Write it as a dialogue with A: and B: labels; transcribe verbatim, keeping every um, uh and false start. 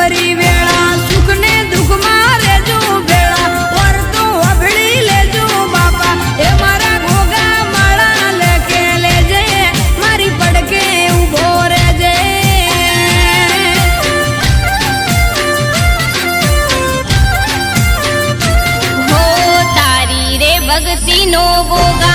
A: भरी वेड़ा सुख ने दुख मारे जो बेड़ा और तो अभड़ी ले जो बापा ए मारा घोगा माड़ा लेके ले जे मारी पड़के उभो रे जे
B: हो तारी रे भक्ति नो गोगा